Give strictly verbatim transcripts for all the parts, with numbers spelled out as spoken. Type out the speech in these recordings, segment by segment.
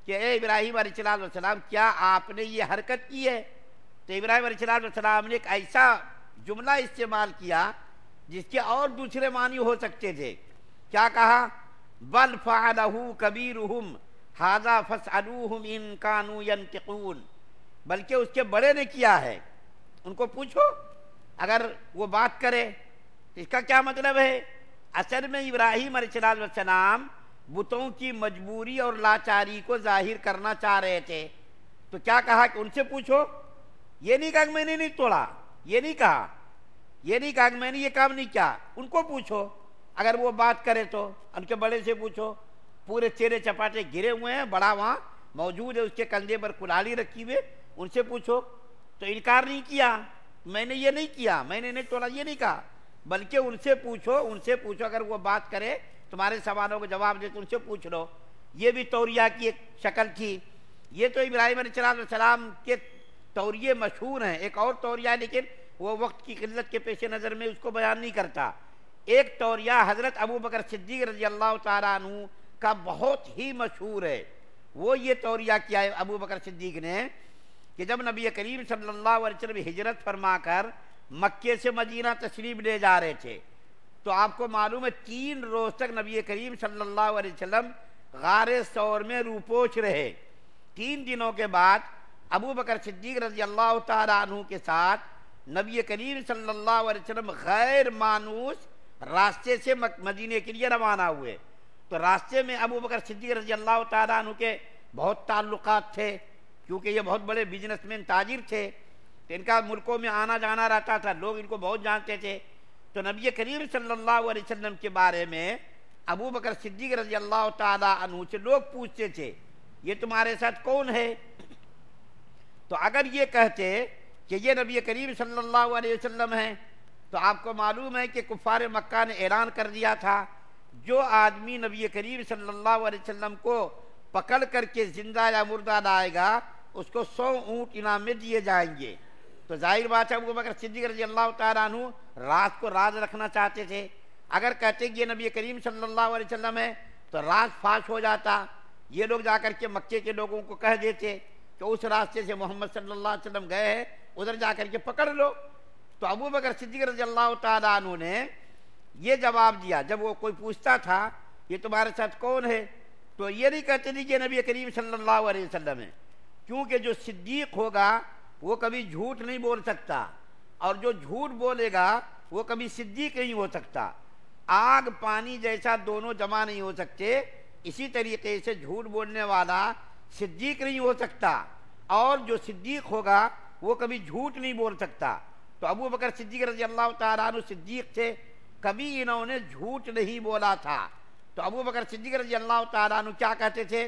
کہ اے ابراہیم علیہ السلام کیا آپ نے یہ حرکت کی ہے؟ تو ابراہیم علیہ السلام نے ایک ایسا جملہ استعمال کیا جس کے اور دوسرے معنی ہو سکتے تھے. کیا کہا؟ بل فعلہ کبیرہم ھذا فاسألوہم ان کانوا ینطقون. بلکہ اس کے بڑے نے کیا ہے، ان کو پوچھو اگر وہ بات کرے. اس کا کیا مطلب ہے؟ اصل میں ابراہیم علیہ السلام بتوں کی مجبوری اور لاچاری کو ظاہر کرنا چاہ رہے تھے. تو کیا کہا کہ ان سے پوچھو. یہ نہیں کہا کہ میں نے نہیں توڑا، یہ نہیں کہا یہ نہیں کہا کہ میں نے یہ کام نہیں کیا. ان کو پوچھو اگر وہ بات کرے تو. ان کے بڑے سے پوچھو. پورے چہرے چپاٹے گرے ہوئے ہیں، بڑا وہاں موجود ہے، اس کے کندھے پر کلاڑی رکھی ہوئے، ان سے پوچھو. تو انکار نہیں کیا، میں نے یہ نہیں کیا، میں نے نہیں توڑا، یہ نہیں کہا. بلکہ ان سے پوچھو ان سے پوچھو اگر وہ بات کرے تمہارے سوالوں کو جواب دے تو ان سے پوچھ لو. یہ بھی توریہ کی ایک شکل تھی. یہ تو ابراہیم علیہ السلام کے توریے مشہور ہیں. ایک اور توریہ ہے لیکن وہ وقت کی قلت کے پیش نظر میں اس کو بیان نہیں کرتا. ایک توریہ حضرت ابو بکر صدیق رضی اللہ تعالیٰ عنہ کا بہت ہی مشہور ہے. وہ یہ توریہ کیا ہے ابو بکر صدیق نے کہ جب نبی کریم صلی اللہ علیہ وسلم ہجرت فرما کر مکے سے مدینہ تشریف لے جا رہے تھے تو آپ کو معلوم ہے تین روز تک نبی کریم صلی اللہ علیہ وسلم غار ثور میں روپوش رہے. تین دنوں کے بعد ابو بکر صدیق رضی اللہ تعالیٰ عنہ کے ساتھ نبی کریم صلی اللہ علیہ وسلم غیر مانوس راستے سے مدینے کے لیے روانہ ہوئے. تو راستے میں ابو بکر صدیق رضی اللہ تعالیٰ عنہ کے بہت تعلقات تھے کیونکہ یہ بہت بڑے بزنس مین تاجر تھے. تو ان کا ملکوں میں آنا جانا رہتا تھا، لوگ ان کو بہت جانتے تھے. تو نبی کریم صلی اللہ علیہ وسلم کے بارے میں ابو بکر صدیق رضی اللہ تعالیٰ عنہ سے لوگ پوچھتے تھے یہ تمہارے ساتھ کون ہے؟ تو اگر یہ کہتے کہ یہ نبی کریم صلی اللہ علیہ وسلم ہیں تو آپ کو معلوم ہے کہ کفار مکہ نے اعلان کر دیا تھا جو آدمی نبی کریم صلی اللہ علیہ وسلم کو پکڑ کر کے زندہ یا مردہ لائے گا اس کو سو اونٹ انعام میں دیے جائیں گے. تو ظاہر بات ہے ابو بکر صدیق رضی اللہ تعالیٰ عنہ راز کو راز رکھنا چاہتے تھے. اگر کہتے کہ یہ نبی کریم صلی اللہ علیہ وسلم ہے تو راز فاش ہو جاتا. یہ لوگ جا کر کے مکے کے لوگوں کو کہہ دیتے کہ اس راستے سے محمد صلی اللہ علیہ وسلم گئے ہیں، ادھر جا کر کے پکڑ لو. تو ابو بکر صدیق رضی اللہ تعالیٰ عنہ نے یہ جواب دیا جب وہ کوئی پوچھتا تھا یہ تمہارے ساتھ کون ہے تو یہ نہیں کہتے تھے کہ نبی کریم صلی اللہ علیہ وسلم ہے، کیونکہ جو صدیق ہوگا وہ کبھی جھوٹ نہیں بول سکتا اور جو جھوٹ بولے گا وہ کبھی صدیق نہیں ہو سکتا. آگ پانی جیسا دونوں جمع نہیں ہو سکتے، اسی طریقے سے جھوٹ بولنے والا صدیق نہیں ہو سکتا اور جو صدیق ہوگا وہ کبھی جھوٹ نہیں بول سکتا. تو ابو بکر صدیق رضی اللہ تعالیٰ عنہ صدیق تھے، کبھی انہوں نے جھوٹ نہیں بولا تھا. تو ابو بکر صدیق رضی اللہ تعالیٰ عنہ کیا کہتے تھے؟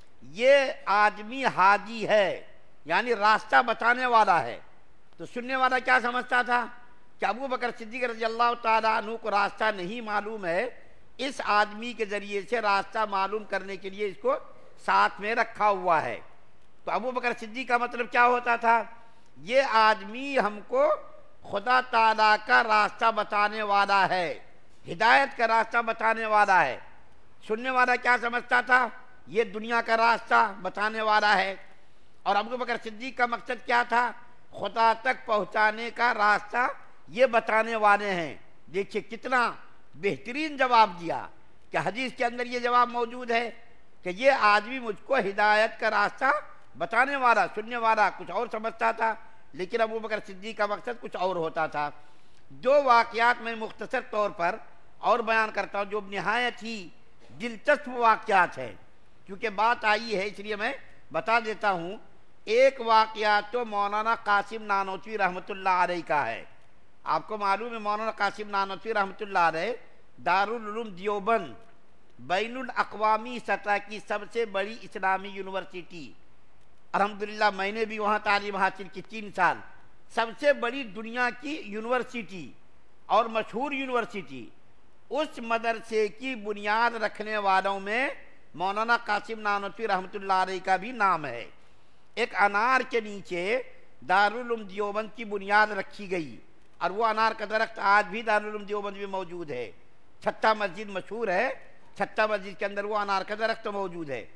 یہ آدمی ہادی ہے، یعنی راستہ بتانے والا ہے. تو سننے والا کیا سمجھتا تھا کہ ابو بکر صدیق رضی اللہ تعالیٰ عنہ کو راستہ نہیں معلوم ہے، اس آدمی کے ذریعے سے راستہ معلوم کرنے کے لیے اس کو ساتھ میں رکھا ہوا ہے. تو ابو بکر صدیق کا مطلب کیا ہوتا تھا؟ یہ آدمی ہم کو خدا تعالیٰ کا راستہ بتانے والا ہے، ہدایت کا راستہ بتانے والا ہے. سننے والا کیا سمجھتا تھا؟ یہ دنیا کا راستہ بتانے والا ہے. اور ابو بکر صدیق کا مقصد کیا تھا؟ خدا تک پہنچانے کا راستہ یہ بتانے والے ہیں. دیکھیے کتنا بہترین جواب دیا کہ حدیث کے اندر یہ جواب موجود ہے کہ یہ آدمی مجھ کو ہدایت کا راستہ بتانے والا. سننے والا کچھ اور سمجھتا تھا لیکن ابو بکر صدیق کا مقصد کچھ اور ہوتا تھا. جو واقعات میں مختصر طور پر اور بیان کرتا ہوں جو نہایت ہی دلچسپ واقعات ہیں، کیونکہ بات آئی ہے اس لیے میں بتا دیتا ہوں. ایک واقعہ تو مولانا قاسم نانوتوی رحمۃ اللہ علیہ کا ہے. آپ کو معلوم ہے مولانا قاسم نانوتوی رحمۃ اللہ علیہ دارالعلوم دیوبند بین الاقوامی سطح کی سب سے بڑی اسلامی یونیورسٹی، الحمدللہ میں نے بھی وہاں تعلیم حاصل کی تین سال. سب سے بڑی دنیا کی یونیورسٹی اور مشہور یونیورسٹی، اس مدرسے کی بنیاد رکھنے والوں میں مولانا قاسم نانوتوی رحمۃ اللہ علیہ کا بھی نام ہے. ایک انار کے نیچے دارالعلوم دیوبند کی بنیاد رکھی گئی اور وہ انار کا درخت آج بھی دارالعلوم دیوبند میں موجود ہے. چھتہ مسجد مشہور ہے، چھتہ مسجد کے اندر وہ انار کا درخت موجود ہے.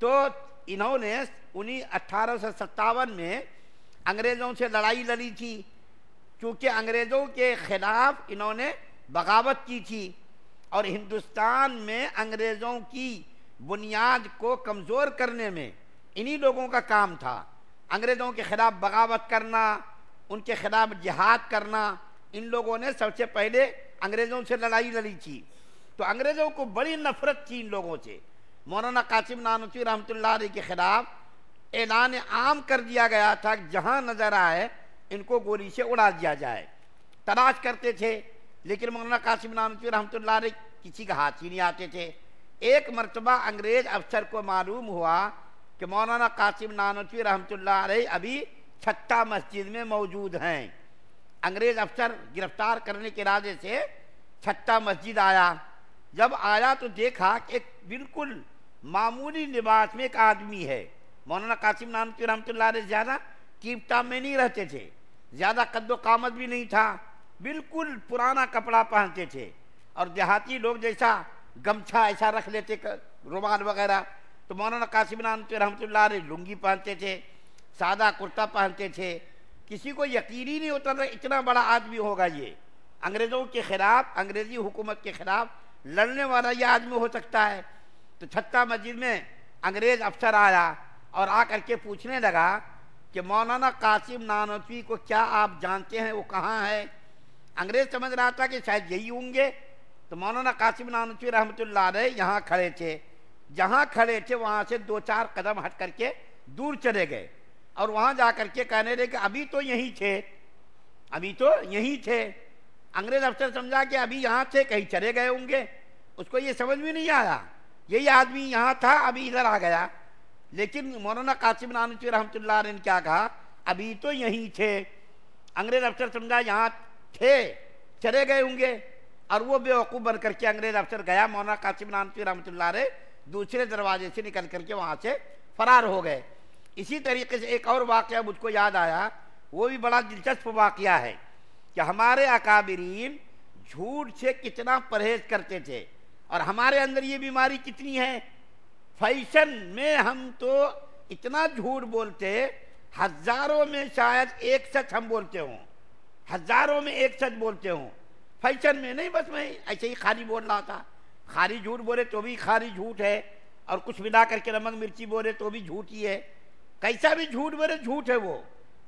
تو انہوں نے انہیں اٹھارہ سو ستاون میں انگریزوں سے لڑائی لڑی تھی، چونکہ انگریزوں کے خلاف انہوں نے بغاوت کی تھی، اور ہندوستان میں انگریزوں کی بنیاد کو کمزور کرنے میں انہی لوگوں کا کام تھا۔ انگریزوں کے خلاف بغاوت کرنا، ان کے خلاف جہاد کرنا، ان لوگوں نے سب سے پہلے انگریزوں سے لڑائی لڑی تھی۔ تو انگریزوں کو بڑی نفرت تھی ان لوگوں سے۔ مولانا قاسم نانوتوی رحمۃ اللہ علیہ کے خلاف اعلان عام کر دیا گیا تھا کہ جہاں نظر آئے ان کو گولی سے اڑا دیا جائے۔ تلاش کرتے تھے لیکن مولانا قاسم نانوتوی رحمۃ اللہ علیہ کسی کا ہاتھ ہی نہیں آتے تھے۔ ایک مرتبہ انگریز افسر کو معلوم ہوا کہ مولانا قاسم نانوتوی رحمۃ اللہ علیہ ابھی چھٹا مسجد میں موجود ہیں۔ انگریز افسر گرفتار کرنے کے ارادے سے چھٹا مسجد آیا۔ جب آیا تو دیکھا کہ ایک بالکل معمولی لباس میں ایک آدمی ہے۔ مولانا قاسم نانوتوی رحمۃ اللہ علیہ زیادہ ٹیپ ٹاپ میں نہیں رہتے تھے، زیادہ قد و قامت بھی نہیں تھا، بالکل پرانا کپڑا پہنتے تھے، اور دیہاتی لوگ جیسا گمچھا ایسا رکھ لیتے رومال وغیرہ، تو مولانا قاسم نانوتوی رحمۃ اللہ علیہ لنگی پہنتے تھے، سادہ کرتا پہنتے تھے۔ کسی کو یقین ہی نہیں ہوتا تھا اتنا بڑا آدمی ہوگا یہ، انگریزوں کے خلاف، انگریزی حکومت کے خلاف لڑنے والا یہ آدمی ہو سکتا ہے۔ تو چھٹا مسجد میں انگریز افسر آیا اور آ کر کے پوچھنے لگا کہ مولانا قاسم نانوتوی کو کیا آپ جانتے ہیں، وہ کہاں ہے؟ انگریز سمجھ رہا تھا کہ شاید یہی ہوں گے۔ تو مولانا قاسم نانوتوی رحمۃ اللہ علیہ یہاں کھڑے تھے، جہاں کھڑے تھے وہاں سے دو چار قدم ہٹ کر کے دور چلے گئے، اور وہاں جا کر کے کہنے لگے کہ ابھی تو یہیں تھے، ابھی تو یہیں تھے۔ انگریز افسر سمجھا کہ ابھی یہاں تھے، کہیں چلے گئے ہوں گے، اس کو یہ سمجھ میں نہیں آیا یہی آدمی یہاں تھا، ابھی ادھر آ گیا۔ لیکن مولانا قاسم نانوتوی رحمۃ اللہ علیہ نے کیا کہا، ابھی تو یہیں تھے۔ انگریز افسر سمجھا یہاں تھے، چلے گئے ہوں گے، اور وہ بے وقوف بن کر کے انگریز افسر گیا، مولانا قاسم نانوتوی رحمۃ اللہ علیہ دوسرے دروازے سے نکل کر کے وہاں سے فرار ہو گئے۔ اسی طریقے سے ایک اور واقعہ مجھ کو یاد آیا، وہ بھی بڑا دلچسپ واقعہ ہے کہ ہمارے اکابرین جھوٹ سے کتنا پرہیز کرتے تھے، اور ہمارے اندر یہ بیماری کتنی ہے، فیشن میں ہم تو اتنا جھوٹ بولتے، ہزاروں میں شاید ایک سچ ہم بولتے ہوں، ہزاروں میں ایک سچ بولتے ہوں، فیشن میں نہیں، بس میں ایسے ہی خالی بول رہا تھا۔ خالی جھوٹ بولے تو بھی خالی جھوٹ ہے، اور کچھ ملا کر کے نمک مرچی بولے تو بھی جھوٹ ہی ہے، کیسا بھی جھوٹ بولے جھوٹ ہے، وہ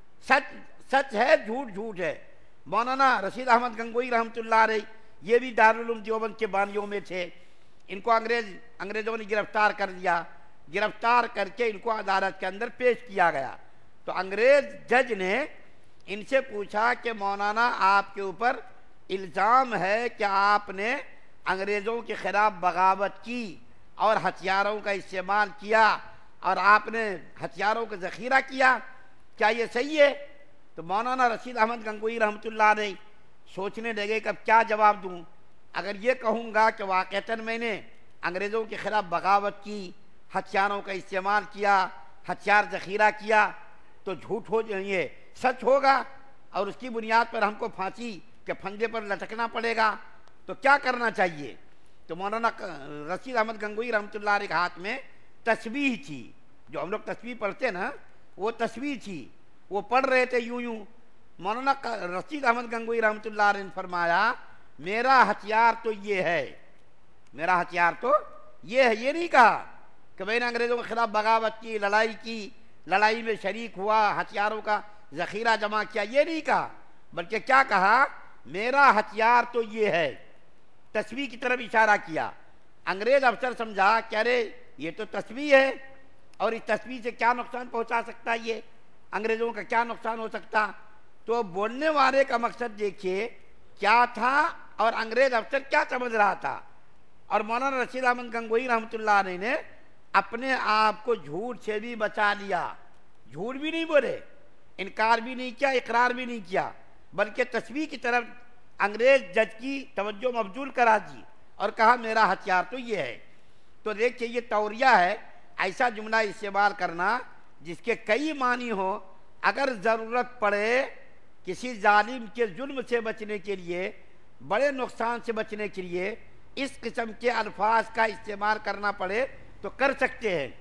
سچ سچ ہے، جھوٹ جھوٹ ہے۔ مولانا رشید احمد گنگوئی رحمۃ اللہ علیہ یہ بھی دارالعلوم دیوبند کے بانیوں میں تھے، ان کو انگریز انگریزوں نے گرفتار کر دیا، گرفتار کر کے ان کو عدالت کے اندر پیش کیا گیا۔ تو انگریز جج نے ان سے پوچھا کہ مولانا آپ کے اوپر الزام ہے کہ آپ نے انگریزوں کے خلاف بغاوت کی اور ہتھیاروں کا استعمال کیا، اور آپ نے ہتھیاروں کا ذخیرہ کیا، کیا یہ صحیح ہے؟ تو مولانا رشید احمد گنگوئی رحمۃ اللہ علیہ سوچنے لگے کہ اب کیا جواب دوں۔ اگر یہ کہوں گا کہ واقعتاً میں نے انگریزوں کے خلاف بغاوت کی، ہتھیاروں کا استعمال کیا، ہتھیار ذخیرہ کیا، تو جھوٹ ہو جائیں، سچ ہوگا، اور اس کی بنیاد پر ہم کو پھانسی کے پھندے پر لٹکنا پڑے گا، تو کیا کرنا چاہیے؟ تو مولانا رشید احمد گنگوئی رحمۃ اللہ علیہ کے ہاتھ میں تسبیح تھی، جو ہم لوگ تسبیح پڑھتے نا، وہ تسبیح تھی، وہ پڑھ رہے تھے یوں یوں۔ مولانا رشید احمد گنگوئی رحمۃ اللہ علیہ نے فرمایا میرا ہتھیار تو یہ ہے، میرا ہتھیار تو یہ ہے۔ یہ نہیں کہا کہ میں نے انگریزوں کے خلاف بغاوت کی، لڑائی کی، لڑائی میں شریک ہوا، ہتھیاروں کا ذخیرہ جمع کیا، یہ نہیں کہا، بلکہ کیا کہا، میرا ہتھیار تو یہ ہے، تسبیح کی طرف اشارہ کیا۔ انگریز افسر سمجھا کہ ارے یہ تو تسبیح ہے، اور اس تسبیح سے کیا نقصان پہنچا سکتا ہے، یہ انگریزوں کا کیا نقصان ہو سکتا؟ تو بولنے والے کا مقصد دیکھیے کیا تھا، اور انگریز افسر کیا سمجھ رہا تھا۔ اور مولانا رشید احمد گنگوئی رحمۃ اللہ علیہ نے اپنے آپ کو جھوٹ سے بھی بچا لیا، جھوٹ بھی نہیں بولے، انکار بھی نہیں کیا، اقرار بھی نہیں کیا، بلکہ تسبیح کی طرف انگریز جج کی توجہ مبذول کرا دی، اور کہا میرا ہتھیار تو یہ ہے۔ تو دیکھیے یہ توریہ ہے، ایسا جملہ استعمال کرنا جس کے کئی معنی ہوں، اگر ضرورت پڑے کسی ظالم کے ظلم سے بچنے کے لیے، بڑے نقصان سے بچنے کے لیے اس قسم کے الفاظ کا استعمال کرنا پڑے تو کر سکتے ہیں۔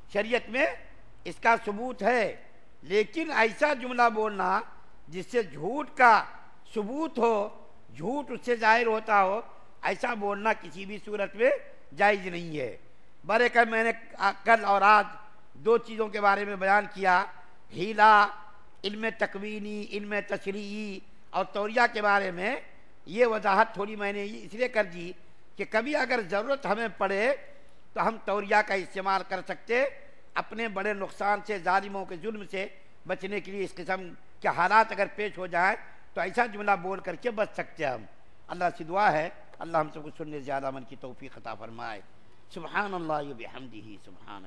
شریعت میں اس کا ثبوت ہے، لیکن ایسا جملہ بولنا جس سے جھوٹ کا ثبوت ہو، جھوٹ اس سے ظاہر ہوتا ہو، ایسا بولنا کسی بھی صورت میں جائز نہیں ہے۔ برے کہ میں نے کل اور آج دو چیزوں کے بارے میں بیان کیا، ہیلا، علم تکوینی، علم تشریعی اور توریہ کے بارے میں۔ یہ وضاحت تھوڑی میں نے اس لیے کر دی کہ کبھی اگر ضرورت ہمیں پڑے تو ہم توریہ کا استعمال کر سکتے، اپنے بڑے نقصان سے، ظالموں کے ظلم سے بچنے کے لیے اس قسم کے حالات اگر پیش ہو جائیں تو ایسا جملہ بول کر کے بچ سکتے ہم۔ اللہ سے دعا ہے اللہ ہم سب کو سننے زیادہ من کی توفیق عطا فرمائے۔ سبحان اللہ و بحمدہ، سبحان